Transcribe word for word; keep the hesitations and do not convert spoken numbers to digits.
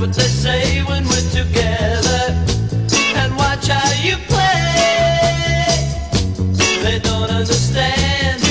what they say when we're together, and watch how you play. They don't understand